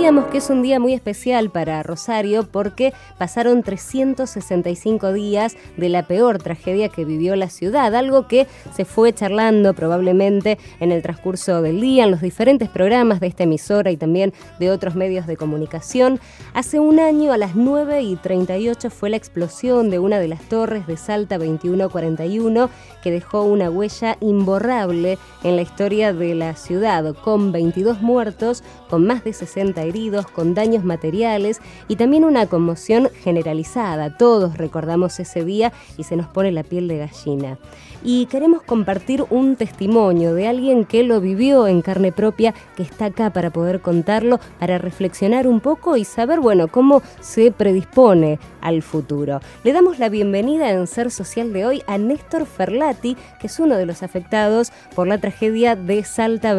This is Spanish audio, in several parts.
decíamos que es un día muy especial para Rosario porque pasaron 365 días de la peor tragedia que vivió la ciudad, algo que se fue charlando probablemente en el transcurso del día, en los diferentes programas de esta emisora y también de otros medios de comunicación. Hace un año, a las 9:38, fue la explosión de una de las torres de Salta 2141 que dejó una huella imborrable en la historia de la ciudad, con 22 muertos, con más de 60 heridos, con daños materiales y también una conmoción generalizada. Todos recordamos ese día y se nos pone la piel de gallina. Y queremos compartir un testimonio de alguien que lo vivió en carne propia, que está acá para poder contarlo, para reflexionar un poco y saber, cómo se predispone al futuro. Le damos la bienvenida en Ser Social de hoy a Néstor Ferlati, que es uno de los afectados por la tragedia de Salta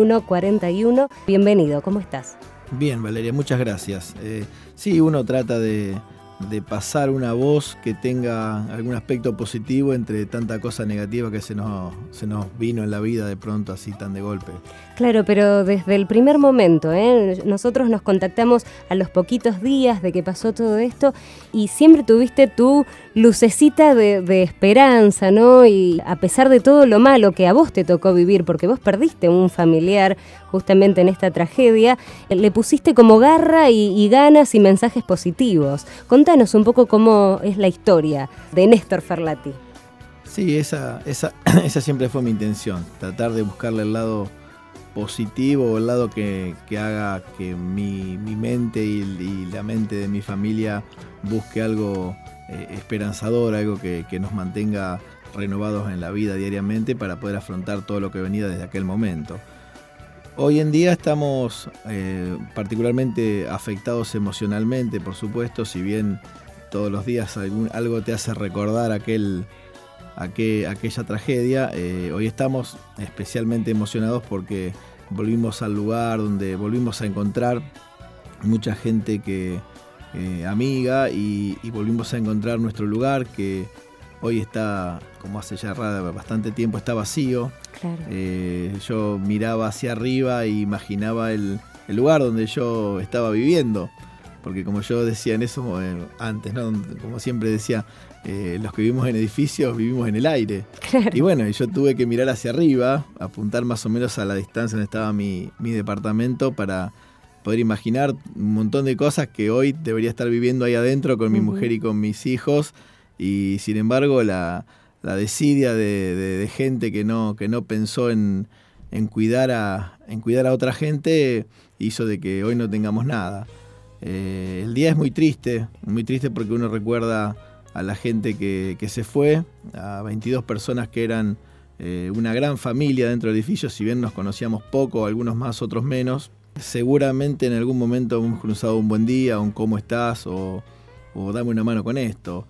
2141. Bienvenido, ¿cómo estás? Bien, Valeria, muchas gracias. Sí, uno trata de pasar una voz que tenga algún aspecto positivo entre tanta cosa negativa que se nos vino en la vida de pronto así tan de golpe. Claro, pero desde el primer momento, nosotros nos contactamos a los poquitos días de que pasó todo esto y siempre tuviste tu lucecita de esperanza, ¿no? Y a pesar de todo lo malo que a vos te tocó vivir, porque vos perdiste un familiar justamente en esta tragedia, le pusiste como garra y ganas y mensajes positivos. Contanos un poco cómo es la historia de Néstor Ferlati. Sí, esa siempre fue mi intención, tratar de buscarle el lado positivo, el lado que haga que mi mente y la mente de mi familia busque algo esperanzador, algo que nos mantenga renovados en la vida diariamente para poder afrontar todo lo que venía desde aquel momento. Hoy en día estamos particularmente afectados emocionalmente, por supuesto, si bien todos los días algo te hace recordar aquella tragedia. Hoy estamos especialmente emocionados porque volvimos al lugar donde volvimos a encontrar mucha gente amiga y volvimos a encontrar nuestro lugar que hoy está, como hace ya bastante tiempo, está vacío. Claro. Yo miraba hacia arriba e imaginaba el lugar donde yo estaba viviendo. Porque como yo decía en eso antes, ¿no? Como siempre decía, los que vivimos en edificios vivimos en el aire. Claro. Y bueno, yo tuve que mirar hacia arriba, apuntar más o menos a la distancia donde estaba mi departamento para poder imaginar un montón de cosas que hoy debería estar viviendo ahí adentro con mi mujer y con mis hijos. Y sin embargo la desidia de gente que no pensó en cuidar a otra gente hizo de que hoy no tengamos nada. El día es muy triste porque uno recuerda a la gente que se fue, a 22 personas que eran una gran familia dentro del edificio, si bien nos conocíamos poco, algunos más, otros menos. Seguramente en algún momento hemos cruzado un buen día, un cómo estás o dame una mano con esto.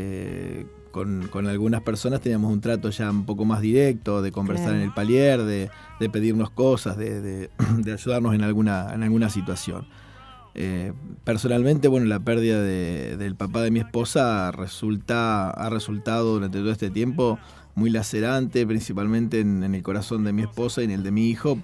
Con algunas personas teníamos un trato ya un poco más directo, de conversar en el palier, de pedirnos cosas, de ayudarnos en alguna situación. Personalmente, la pérdida del papá de mi esposa ha resultado durante todo este tiempo muy lacerante, principalmente en el corazón de mi esposa y en el de mi hijo,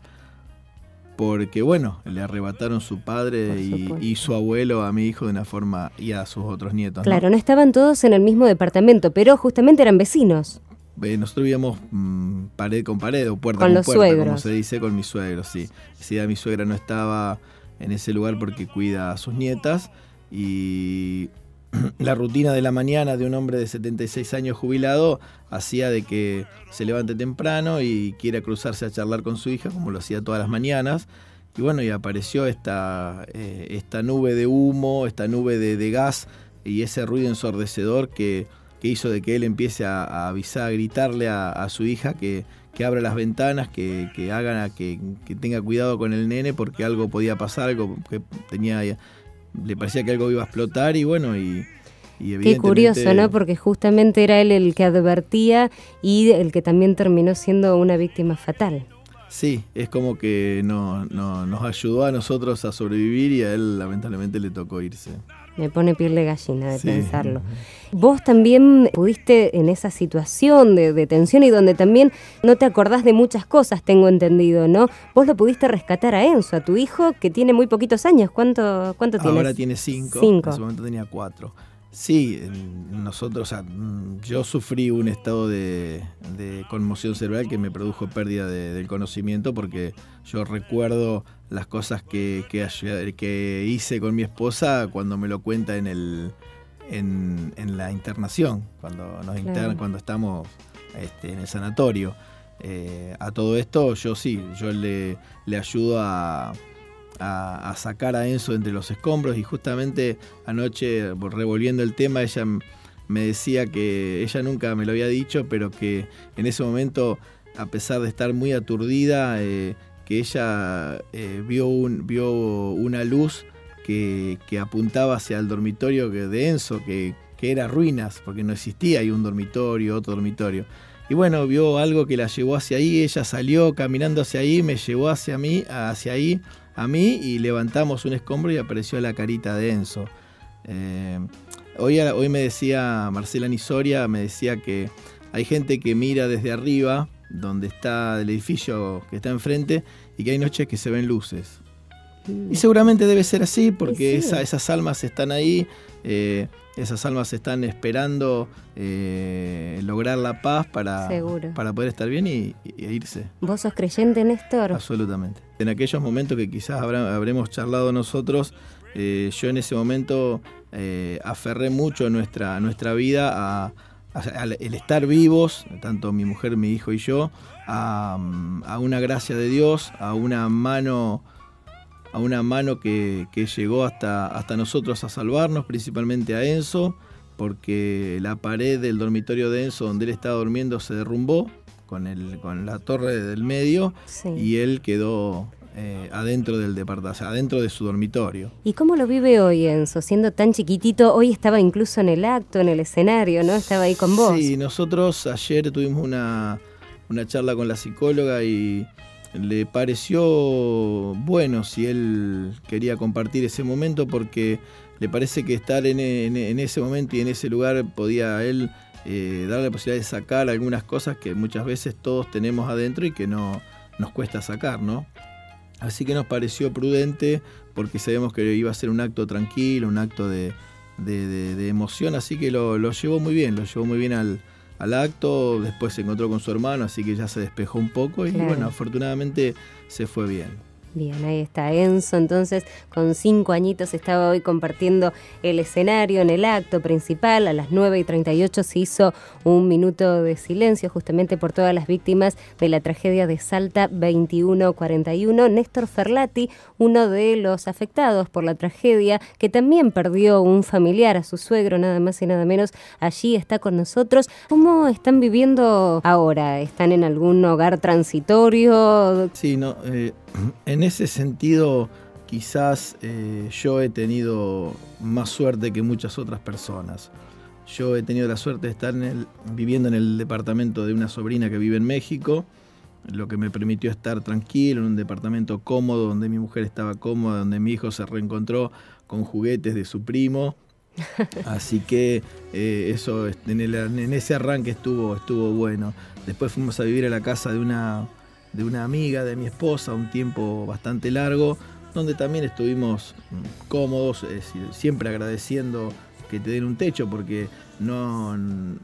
porque le arrebataron su padre y su abuelo a mi hijo de una forma y a sus otros nietos. Claro, no estaban todos en el mismo departamento, pero justamente eran vecinos. Nosotros vivíamos pared con pared o puerta con con los puerta, suegros. como se dice, con mis suegros, sí. Ese día mi suegra no estaba en ese lugar porque cuida a sus nietas y la rutina de la mañana de un hombre de 76 años jubilado hacía de que se levante temprano y quiera cruzarse a charlar con su hija, como lo hacía todas las mañanas. Y apareció esta nube de humo, esta nube de gas y ese ruido ensordecedor que hizo de que él empiece a avisar, a gritarle a su hija que abra las ventanas, que tenga cuidado con el nene porque algo podía pasar, algo que le parecía que algo iba a explotar y evidentemente... Qué curioso, ¿no? Porque justamente era él el que advertía y el que también terminó siendo una víctima fatal. Sí, es como que nos ayudó a nosotros a sobrevivir y a él lamentablemente le tocó irse. Me pone piel de gallina de pensarlo. Vos también pudiste en esa situación de tensión y donde también no te acordás de muchas cosas, tengo entendido, ¿no? Vos lo pudiste rescatar a Enzo, a tu hijo, que tiene muy poquitos años. ¿Cuánto tienes? Ahora tiene 5. En ese momento tenía 4. Sí, nosotros, yo sufrí un estado de conmoción cerebral que me produjo pérdida del conocimiento, porque yo recuerdo las cosas que hice con mi esposa cuando me lo cuenta en la internación, cuando nos internan, cuando estamos en el sanatorio. A todo esto yo le ayudo a sacar a Enzo entre los escombros, y justamente anoche, revolviendo el tema, ella me decía que ella nunca me lo había dicho, pero que en ese momento, a pesar de estar muy aturdida, que ella vio una luz que apuntaba hacia el dormitorio de Enzo, que era ruinas, porque no existía ahí un dormitorio, otro dormitorio. Y bueno, vio algo que la llevó hacia ahí, ella salió caminando hacia ahí, me llevó hacia ahí, a mí, y levantamos un escombro y apareció la carita de Enzo. Hoy me decía Marcela Nisoria, me decía que hay gente que mira desde arriba, donde está el edificio que está enfrente, y que hay noches que se ven luces. Y seguramente debe ser así, porque esas almas están ahí, esas almas están esperando lograr la paz para poder estar bien e irse. ¿Vos sos creyente, Néstor? Absolutamente. En aquellos momentos que quizás habremos charlado nosotros, yo en ese momento aferré mucho nuestra vida el estar vivos, tanto mi mujer, mi hijo y yo, a una gracia de Dios, a una mano que llegó hasta nosotros a salvarnos, principalmente a Enzo, porque la pared del dormitorio de Enzo, donde él estaba durmiendo, se derrumbó con la torre del medio, y él quedó adentro del departamento, o sea, adentro de su dormitorio. ¿Y cómo lo vive hoy Enzo, siendo tan chiquitito? Hoy estaba incluso en el acto, en el escenario, ¿no? Estaba ahí con vos. Sí, nosotros ayer tuvimos una charla con la psicóloga y le pareció bueno si él quería compartir ese momento, porque le parece que estar en ese momento y en ese lugar podía él darle la posibilidad de sacar algunas cosas que muchas veces todos tenemos adentro y que no nos cuesta sacar, ¿no? Así que nos pareció prudente, porque sabemos que iba a ser un acto tranquilo, un acto de emoción, así que lo llevó muy bien, al acto. Después se encontró con su hermano, así que ya se despejó un poco y bueno, afortunadamente se fue bien. Bien, ahí está Enzo, entonces con 5 añitos estaba hoy compartiendo el escenario en el acto principal. A las 9:38 se hizo un minuto de silencio justamente por todas las víctimas de la tragedia de Salta 2141. Néstor Ferlati, uno de los afectados por la tragedia, que también perdió un familiar, a su suegro, nada más y nada menos, allí está con nosotros. ¿Cómo están viviendo ahora? ¿Están en algún hogar transitorio? Sí, no, en ese sentido, quizás yo he tenido más suerte que muchas otras personas. Yo he tenido la suerte de estar viviendo en el departamento de una sobrina que vive en México, lo que me permitió estar tranquilo en un departamento cómodo, donde mi mujer estaba cómoda, donde mi hijo se reencontró con juguetes de su primo. Así que eso en ese arranque estuvo bueno. Después fuimos a vivir a la casa de una amiga de mi esposa, un tiempo bastante largo, donde también estuvimos cómodos, es decir, siempre agradeciendo que te den un techo, porque yo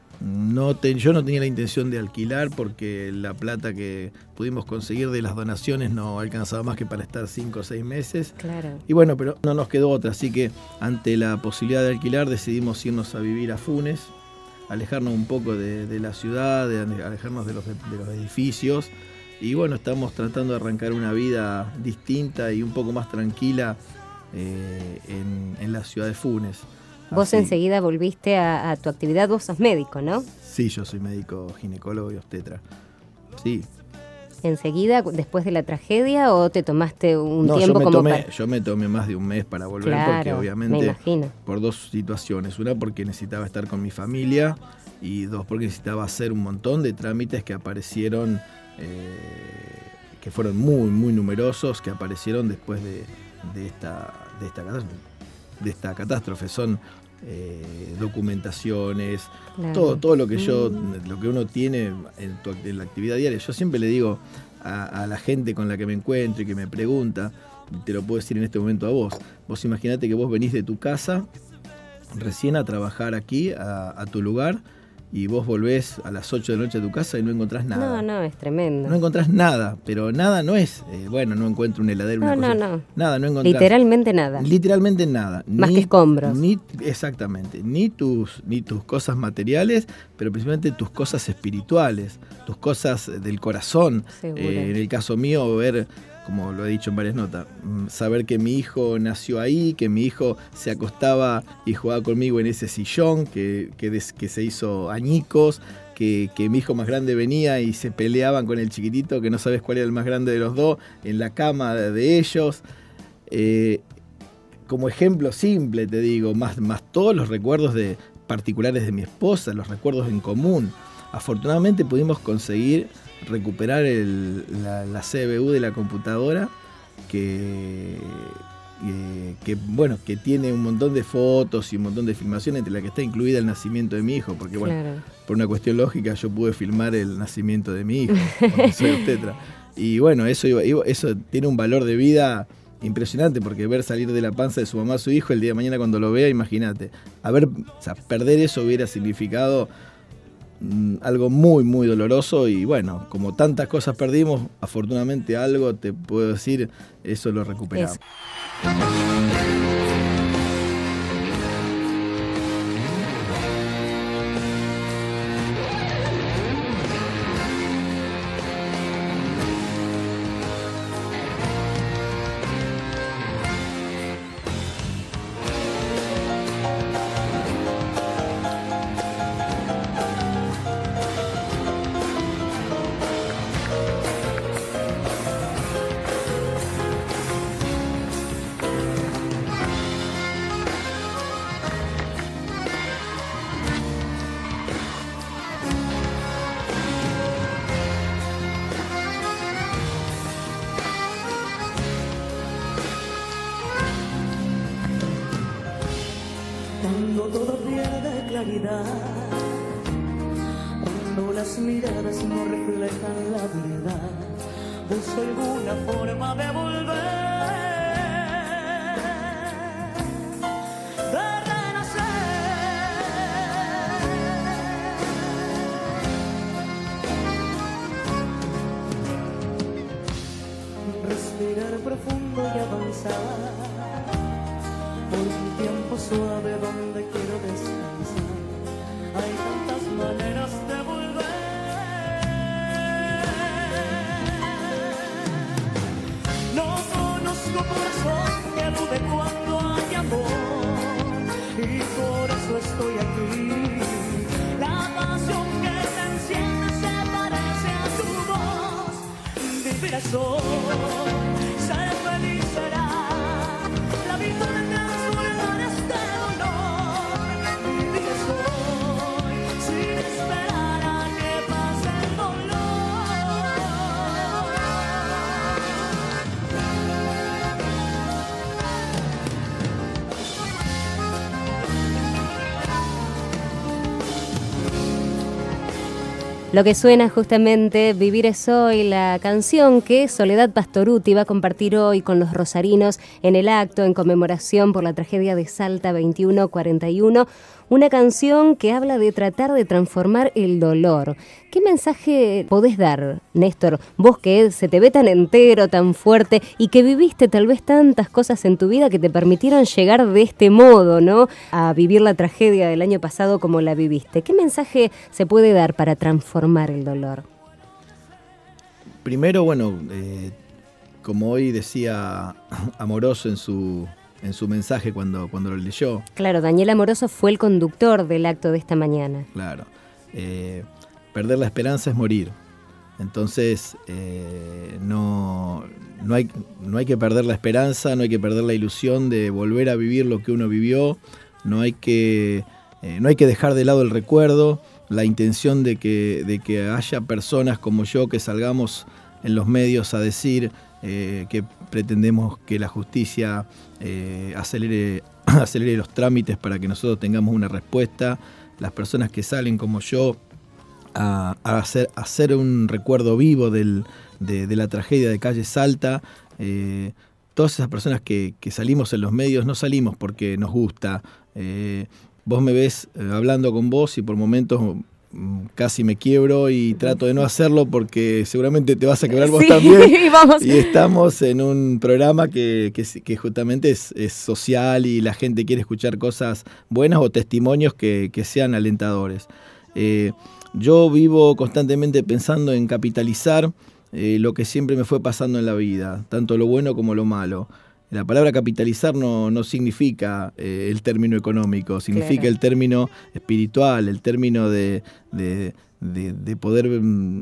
no tenía la intención de alquilar, porque la plata que pudimos conseguir de las donaciones no alcanzaba más que para estar 5 o 6 meses. Claro. Y bueno, pero no nos quedó otra, así que ante la posibilidad de alquilar decidimos irnos a vivir a Funes, alejarnos un poco de la ciudad, alejarnos de los edificios. Y bueno, estamos tratando de arrancar una vida distinta y un poco más tranquila en la ciudad de Funes. Vos enseguida volviste a tu actividad, vos sos médico, ¿no? Sí, yo soy médico, ginecólogo y obstetra. Sí. ¿Enseguida, después de la tragedia, o te tomaste un tiempo yo me tomé más de un mes para volver, porque obviamente, me imagino, por 2 situaciones. Una, porque necesitaba estar con mi familia, y 2, porque necesitaba hacer un montón de trámites que aparecieron, que fueron muy, muy numerosos, que aparecieron después de esta catástrofe. esta catástrofe. Son documentaciones, Claro. todo lo que lo que uno tiene en la actividad diaria. Yo siempre le digo a la gente con la que me encuentro y que me pregunta, te lo puedo decir en este momento a vos. Vos imaginate que vos venís de tu casa recién a trabajar aquí, a tu lugar, y vos volvés a las 8 de la noche a tu casa y no encontrás nada. No, es tremendo. No encontrás nada, pero nada no es, no encuentro un heladero, una cosa. No. Nada, no encontrás. Literalmente nada. Literalmente nada. Más que escombros. Exactamente. Ni tus cosas materiales, pero principalmente tus cosas espirituales, tus cosas del corazón. Seguro. En el caso mío, ver, como lo he dicho en varias notas, saber que mi hijo nació ahí, que mi hijo se acostaba y jugaba conmigo en ese sillón, que se hizo añicos, que mi hijo más grande venía y se peleaban con el chiquitito, que no sabes cuál era el más grande de los dos, en la cama de ellos. Como ejemplo simple, te digo, más todos los recuerdos particulares de mi esposa, los recuerdos en común. Afortunadamente pudimos conseguir recuperar la CBU de la computadora, que tiene un montón de fotos y un montón de filmaciones, entre las que está incluida el nacimiento de mi hijo, porque Claro. por una cuestión lógica yo pude filmar el nacimiento de mi hijo, porque soy obstetra. Y bueno, eso tiene un valor de vida impresionante, porque ver salir de la panza de su mamá a su hijo el día de mañana cuando lo vea, imagínate. Perder eso hubiera significado algo muy, muy doloroso, y bueno, como tantas cosas perdimos, afortunadamente algo, te puedo decir, eso lo recuperamos. Cuando todo pierde claridad, cuando las miradas no reflejan la verdad, busco alguna forma de volver, de renacer, respirar profundo y avanzar por un tiempo suave donde quiero descansar. Hay tantas maneras de volver. No conozco corazón que dude cuando hay amor, y por eso estoy aquí. La pasión que te enciende se parece a tu voz. Vivir es hoy, ser feliz será la vida de transformar este dolor. Vivir es hoy, sin esperar a que pase el Lo que suena justamente Vivir es hoy, la canción que Soledad Pastorutti va a compartir hoy con los rosarinos en el acto en conmemoración por la tragedia de Salta 2141. Una canción que habla de tratar de transformar el dolor. ¿Qué mensaje podés dar, Néstor? Vos que se te ve tan entero, tan fuerte, y que viviste tal vez tantas cosas en tu vida que te permitieron llegar de este modo, ¿no?, a vivir la tragedia del año pasado como la viviste. ¿Qué mensaje se puede dar para transformar el dolor? Primero, como hoy decía Amoroso en su mensaje cuando lo leyó. Claro, Daniel Amoroso fue el conductor del acto de esta mañana. Claro. Perder la esperanza es morir. Entonces, no hay que perder la esperanza, no hay que perder la ilusión de volver a vivir lo que uno vivió. No hay que dejar de lado el recuerdo, la intención de que haya personas como yo que salgamos en los medios a decir que pretendemos que la justicia acelere acelere los trámites para que nosotros tengamos una respuesta. Las personas que salen como yo a hacer un recuerdo vivo de la tragedia de Calle Salta. Todas esas personas que salimos en los medios, no salimos porque nos gusta. Vos me ves hablando con vos y por momentos casi me quiebro y trato de no hacerlo porque seguramente te vas a quebrar vos también. Vamos. Y estamos en un programa que justamente es social y la gente quiere escuchar cosas buenas o testimonios que sean alentadores. Yo vivo constantemente pensando en capitalizar lo que siempre me fue pasando en la vida, tanto lo bueno como lo malo. La palabra capitalizar no significa el término económico, significa el término espiritual, el término de poder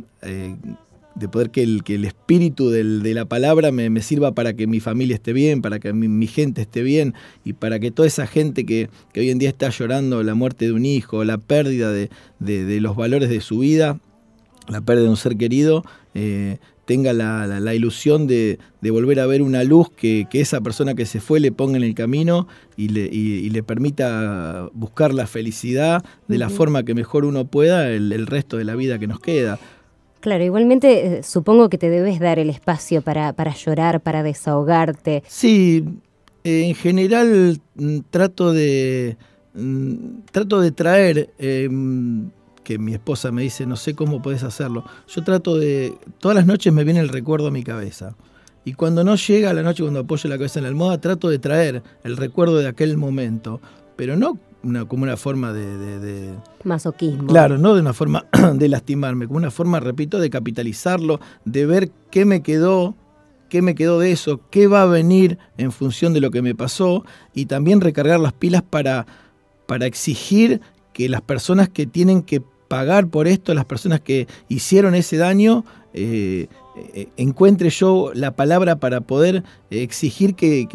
que el espíritu de la palabra me sirva para que mi familia esté bien, para que mi gente esté bien y para que toda esa gente que hoy en día está llorando la muerte de un hijo, la pérdida de los valores de su vida, la pérdida de un ser querido, tenga la ilusión de volver a ver una luz que esa persona que se fue le ponga en el camino y le permita buscar la felicidad de la forma que mejor uno pueda el resto de la vida que nos queda. Claro, igualmente supongo que te debes dar el espacio para llorar, para desahogarte. Sí, en general trato de traer... que mi esposa me dice, no sé cómo podés hacerlo. Yo todas las noches me viene el recuerdo a mi cabeza. Y cuando no llega a la noche, cuando apoyo la cabeza en la almohada, trato de traer el recuerdo de aquel momento. Pero no como una forma de masoquismo. Claro, no de una forma de lastimarme, como una forma, repito, de capitalizarlo, de ver qué me quedó de eso, qué va a venir en función de lo que me pasó, y también recargar las pilas para exigir que las personas que tienen que pagar por esto, las personas que hicieron ese daño, encuentre yo la palabra para poder exigir que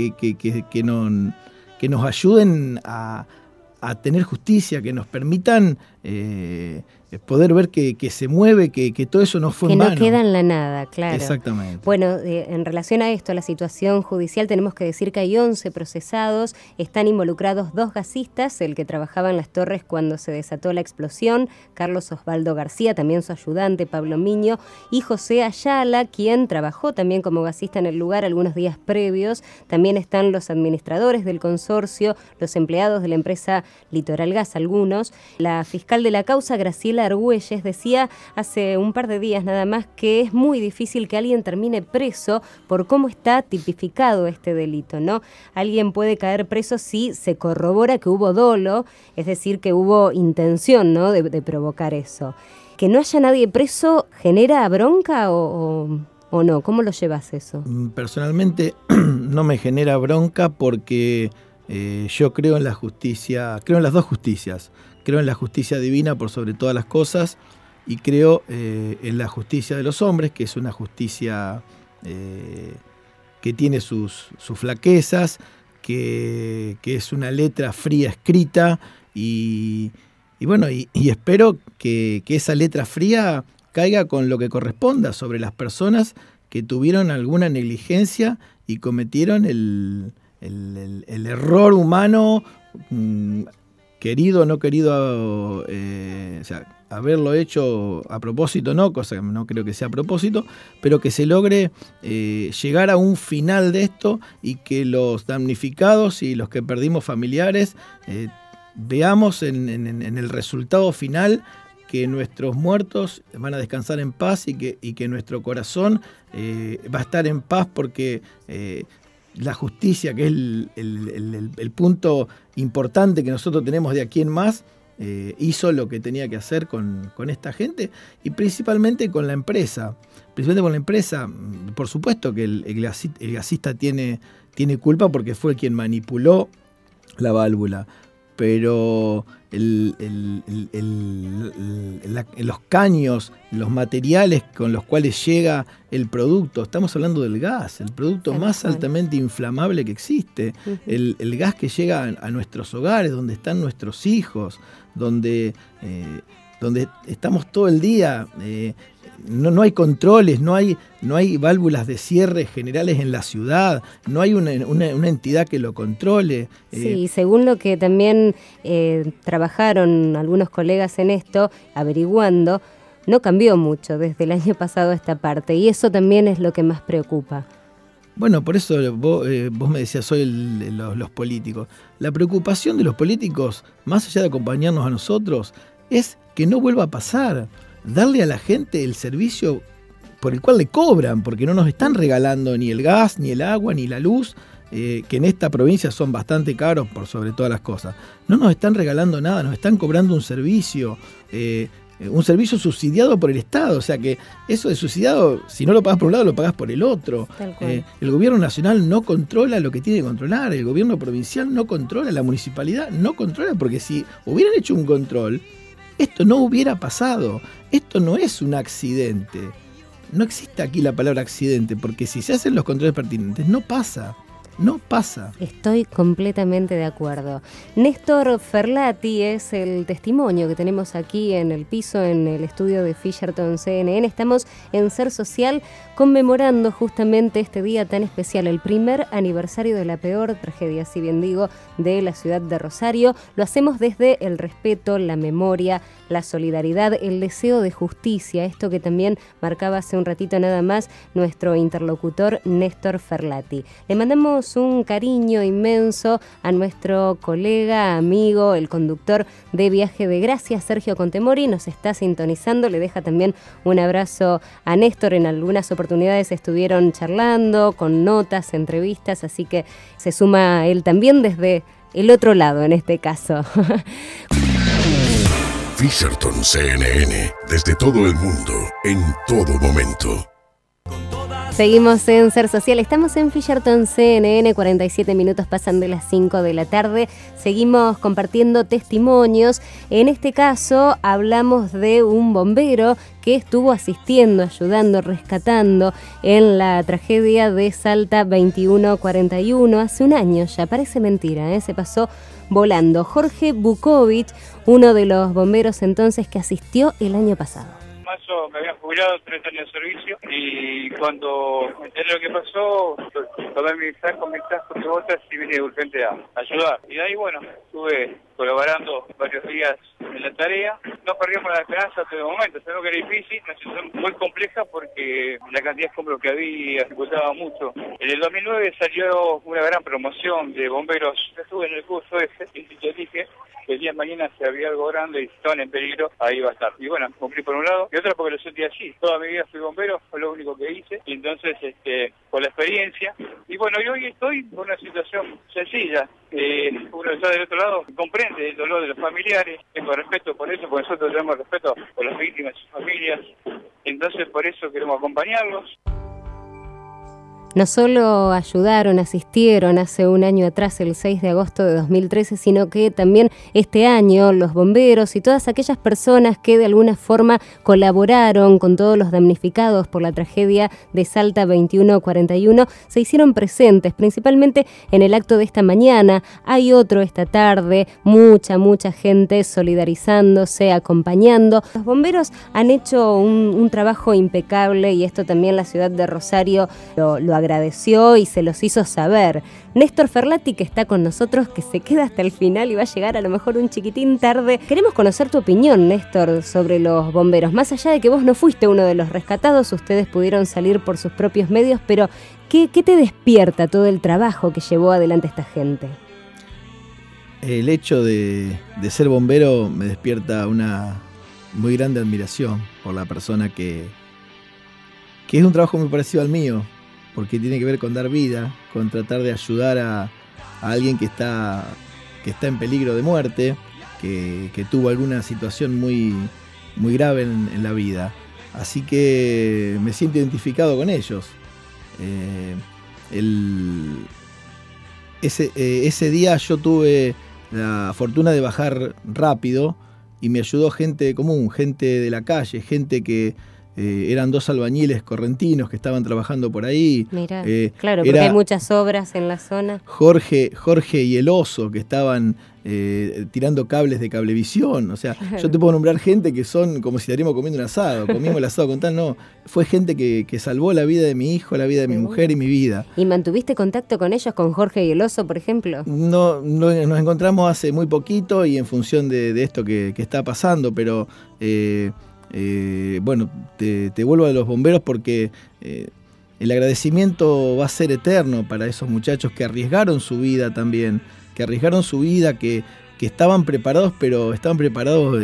nos ayuden a tener justicia, que nos permitan poder ver que se mueve, que todo eso no fue en vano. Que no queda en la nada, claro. Exactamente. Bueno, en relación a esto, a la situación judicial, tenemos que decir que hay 11 procesados, están involucrados 2 gasistas, el que trabajaba en Las Torres cuando se desató la explosión, Carlos Osvaldo García, también su ayudante Pablo Miño, y José Ayala, quien trabajó también como gasista en el lugar algunos días previos. También están los administradores del consorcio, los empleados de la empresa Litoral Gas, algunos. La fiscal de la causa, Graciela Argüelles, decía hace un par de días nada más que es muy difícil que alguien termine preso por cómo está tipificado este delito, ¿no? Alguien puede caer preso si se corrobora que hubo dolo, es decir, que hubo intención, ¿no?, de provocar eso. ¿Que no haya nadie preso genera bronca o no? ¿Cómo lo llevas eso? Personalmente no me genera bronca porque yo creo en la justicia, creo en las dos justicias. Creo en la justicia divina por sobre todas las cosas y creo en la justicia de los hombres, que es una justicia que tiene sus flaquezas, que es una letra fría escrita y espero que esa letra fría caiga con lo que corresponda sobre las personas que tuvieron alguna negligencia y cometieron el error humano, querido o no querido, haberlo hecho a propósito, no, cosa que no creo que sea a propósito, pero que se logre llegar a un final de esto y que los damnificados y los que perdimos familiares veamos en el resultado final que nuestros muertos van a descansar en paz y que nuestro corazón va a estar en paz porque la justicia, que es el punto importante que nosotros tenemos de aquí en más, hizo lo que tenía que hacer con esta gente y principalmente con la empresa. Principalmente con la empresa, por supuesto que el gasista tiene culpa porque fue quien manipuló la válvula, pero los caños, los materiales con los cuales llega el producto, estamos hablando del gas, el producto más altamente inflamable que existe, el gas que llega a nuestros hogares, donde están nuestros hijos, donde estamos todo el día no hay controles, no hay válvulas de cierre generales en la ciudad, no hay una entidad que lo controle. Sí, según lo que también trabajaron algunos colegas en esto, averiguando, no cambió mucho desde el año pasado a esta parte, y eso también es lo que más preocupa. Bueno, por eso vos me decías hoy los políticos. La preocupación de los políticos, más allá de acompañarnos a nosotros, es que no vuelva a pasar. Darle a la gente el servicio por el cual le cobran, porque no nos están regalando ni el gas, ni el agua, ni la luz, que en esta provincia son bastante caros por sobre todas las cosas. No nos están regalando nada, nos están cobrando un servicio subsidiado por el Estado. O sea que eso de subsidiado, si no lo pagás por un lado, lo pagás por el otro. El gobierno nacional no controla lo que tiene que controlar, el gobierno provincial no controla, la municipalidad no controla, porque si hubieran hecho un control, esto no hubiera pasado. Esto no es un accidente. No existe aquí la palabra accidente, porque si se hacen los controles pertinentes, no pasa. No pasa. Estoy completamente de acuerdo. Néstor Ferlati es el testimonio que tenemos aquí en el piso, en el estudio de Fisherton CNN. Estamos en Ser Social conmemorando justamente este día tan especial, el primer aniversario de la peor tragedia, si bien digo, de la ciudad de Rosario. Lo hacemos desde el respeto, la memoria, la solidaridad, el deseo de justicia, esto que también marcaba hace un ratito nada más nuestro interlocutor Néstor Ferlati. Le mandamos un cariño inmenso a nuestro colega, amigo, el conductor de Viaje de Gracia, Sergio Contemori, nos está sintonizando, le deja también un abrazo a Néstor. En algunas oportunidades estuvieron charlando, con notas, entrevistas, así que se suma él también desde el otro lado en este caso. Fisherton CNN, desde todo el mundo, en todo momento. Seguimos en Ser Social, estamos en Fisherton CNN, 47 minutos pasan de las 5 de la tarde, seguimos compartiendo testimonios. En este caso hablamos de un bombero que estuvo asistiendo, ayudando, rescatando en la tragedia de Salta 2141 hace un año ya, parece mentira, se pasó volando. Jorge Bukovic, uno de los bomberos entonces que asistió el año pasado. Me había jubilado 3 años de servicio y cuando me enteré lo que pasó, tomé mi saco, de botas y vine urgente a ayudar. Y de ahí, bueno, estuve colaborando varios días en la tarea. No perdíamos la esperanza hasta el momento. Sabemos que era difícil, una situación muy compleja porque la cantidad de escombros que había dificultaba mucho. En el 2009 salió una gran promoción de bomberos. Yo estuve en el curso ese y te dije que el día de mañana si había algo grande y estaban en peligro, ahí iba a estar. Y bueno, cumplí por un lado, y otra porque lo sentí así. Toda mi vida fui bombero, fue lo único que hice, y entonces, por la experiencia, y bueno, y hoy estoy en una situación sencilla. Uno está del otro lado, comprende el dolor de los familiares, tengo respeto por eso, porque nosotros tenemos respeto por las víctimas y sus familias, entonces por eso queremos acompañarlos. No solo ayudaron, asistieron hace un año atrás, el 6 de agosto de 2013, sino que también este año los bomberos y todas aquellas personas que de alguna forma colaboraron con todos los damnificados por la tragedia de Salta 2141 se hicieron presentes, principalmente en el acto de esta mañana. Hay otro esta tarde, mucha gente solidarizándose, acompañando. Los bomberos han hecho un trabajo impecable y esto también la ciudad de Rosario lo agradeció y se los hizo saber. Néstor Ferlati, que está con nosotros, que se queda hasta el final y va a llegar a lo mejor un chiquitín tarde. Queremos conocer tu opinión, Néstor, sobre los bomberos. Más allá de que vos no fuiste uno de los rescatados, ustedes pudieron salir por sus propios medios, pero ¿qué te despierta todo el trabajo que llevó adelante esta gente? El hecho de ser bombero me despierta una muy grande admiración por la persona que es un trabajo muy parecido al mío, porque tiene que ver con dar vida, con tratar de ayudar a alguien que está en peligro de muerte, que tuvo alguna situación muy grave en la vida. Así que me siento identificado con ellos. Ese día yo tuve la fortuna de bajar rápido y me ayudó gente común, gente de la calle, gente que eran 2 albañiles correntinos que estaban trabajando por ahí. Mirá, claro, porque hay muchas obras en la zona. Jorge y el Oso, que estaban tirando cables de cablevisión. O sea, yo te puedo nombrar gente que son como si estaríamos comiendo un asado, comimos el asado con tal, no. Fue gente que salvó la vida de mi hijo, la vida de mi mujer y mi vida. ¿Y mantuviste contacto con ellos, con Jorge y el Oso, por ejemplo? No, nos encontramos hace muy poquito y en función de esto que está pasando, pero bueno, te vuelvo a los bomberos porque el agradecimiento va a ser eterno para esos muchachos que arriesgaron su vida también, que estaban preparados, pero estaban preparados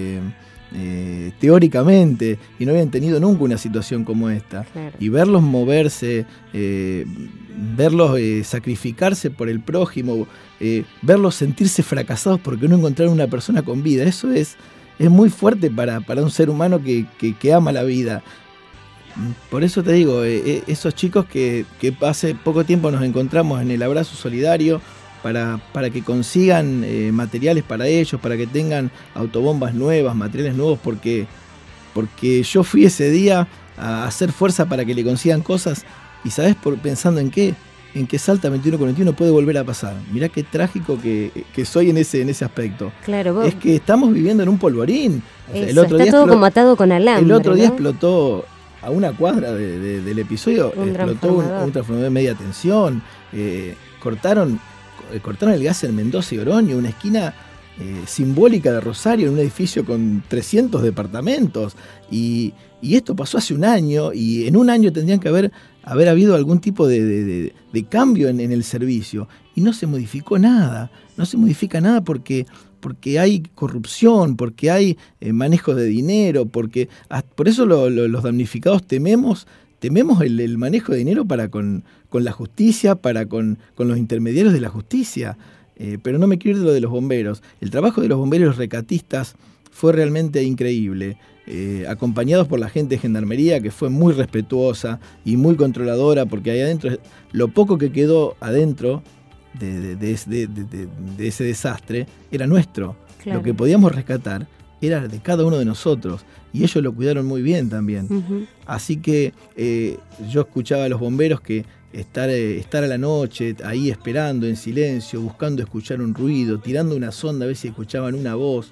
teóricamente y no habían tenido nunca una situación como esta. Claro. Y verlos moverse, verlos sacrificarse por el prójimo, verlos sentirse fracasados porque no encontraron una persona con vida, eso es muy fuerte para un ser humano que ama la vida. Por eso te digo, esos chicos que hace poco tiempo nos encontramos en el abrazo solidario para que consigan materiales para ellos, para que tengan autobombas nuevas, materiales nuevos, porque yo fui ese día a hacer fuerza para que le consigan cosas y ¿sabés pensando en qué? En que Salta 2141 puede volver a pasar. Mirá qué trágico que soy en ese aspecto. Claro, vos... Es que estamos viviendo en un polvorín. O sea, el otro día todo como atado con alambre. El otro día ¿no? explotó a una cuadra del episodio, explotó un transformador de media tensión. Cortaron el gas en Mendoza y Oroño, una esquina simbólica de Rosario, en un edificio con 300 departamentos. Y esto pasó hace un año, y en un año tendrían que haber habido algún tipo de cambio en el servicio. Y no se modificó nada. No se modifica nada porque hay corrupción, porque hay manejo de dinero, por eso los damnificados tememos el manejo de dinero para con la justicia, para con los intermediarios de la justicia. Pero no me quiero ir de lo de los bomberos. El trabajo de los bomberos rescatistas fue realmente increíble, acompañados por la gente de Gendarmería, que fue muy respetuosa y muy controladora, porque ahí adentro, lo poco que quedó adentro de ese desastre era nuestro. Claro. Lo que podíamos rescatar era de cada uno de nosotros, y ellos lo cuidaron muy bien también. Uh-huh. Así que yo escuchaba a los bomberos que estar a la noche ahí esperando en silencio, buscando escuchar un ruido, tirando una sonda a ver si escuchaban una voz,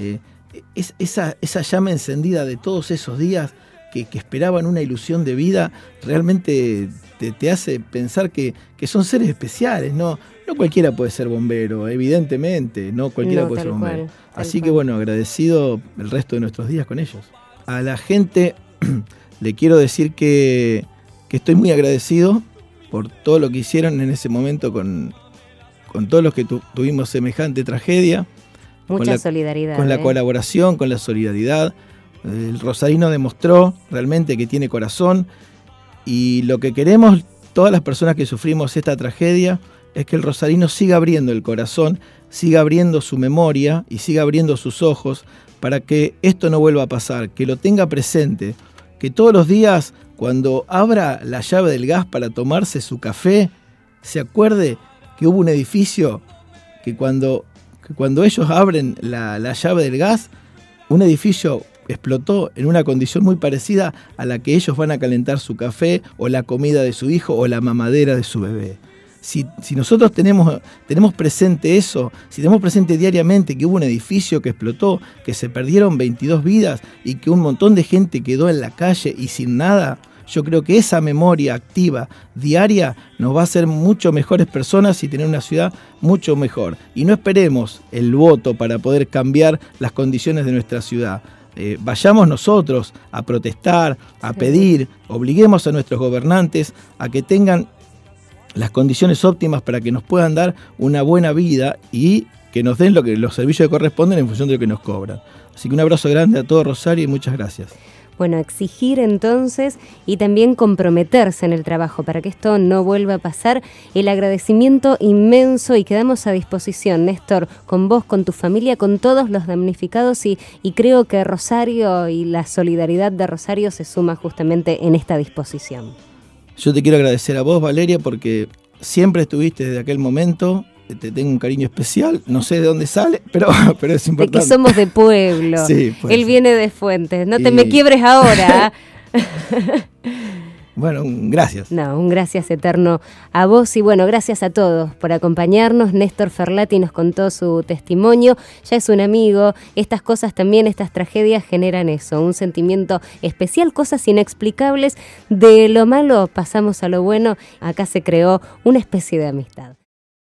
esa llama encendida de todos esos días que esperaban una ilusión de vida, realmente te hace pensar que son seres especiales. No cualquiera puede ser bombero, evidentemente, no cualquiera puede ser bombero. Así que bueno, agradecido el resto de nuestros días con ellos. A la gente le quiero decir que estoy muy agradecido por todo lo que hicieron en ese momento con todos los que tuvimos semejante tragedia. Mucha solidaridad. Con la colaboración, con la solidaridad. El rosarino demostró realmente que tiene corazón, y lo que queremos todas las personas que sufrimos esta tragedia es que el rosarino siga abriendo el corazón, siga abriendo su memoria y siga abriendo sus ojos para que esto no vuelva a pasar, que lo tenga presente, que todos los días cuando abra la llave del gas para tomarse su café, se acuerde que hubo un edificio que cuando ellos abren la llave del gas, un edificio explotó en una condición muy parecida a la que ellos van a calentar su café o la comida de su hijo o la mamadera de su bebé. Si nosotros tenemos presente eso, si tenemos presente diariamente que hubo un edificio que explotó, que se perdieron 22 vidas y que un montón de gente quedó en la calle y sin nada, yo creo que esa memoria activa, diaria, nos va a hacer mucho mejores personas y tener una ciudad mucho mejor. Y no esperemos el voto para poder cambiar las condiciones de nuestra ciudad. Vayamos nosotros a protestar, a pedir, obliguemos a nuestros gobernantes a que tengan las condiciones óptimas para que nos puedan dar una buena vida y que nos den los servicios que corresponden en función de lo que nos cobran. Así que un abrazo grande a todo Rosario y muchas gracias. Bueno, exigir entonces y también comprometerse en el trabajo para que esto no vuelva a pasar. El agradecimiento inmenso, y quedamos a disposición, Néstor, con vos, con tu familia, con todos los damnificados, y creo que Rosario y la solidaridad de Rosario se suma justamente en esta disposición. Yo te quiero agradecer a vos, Valeria, porque siempre estuviste desde aquel momento. Te tengo un cariño especial, no sé de dónde sale, pero es importante. De que somos de pueblo. Sí, él viene de Fuentes, no te me quiebres ahora. Bueno, gracias. No, un gracias eterno a vos y bueno, gracias a todos por acompañarnos. Néstor Ferlati nos contó su testimonio, ya es un amigo. Estas cosas también, estas tragedias generan eso, un sentimiento especial, cosas inexplicables. De lo malo pasamos a lo bueno, acá se creó una especie de amistad.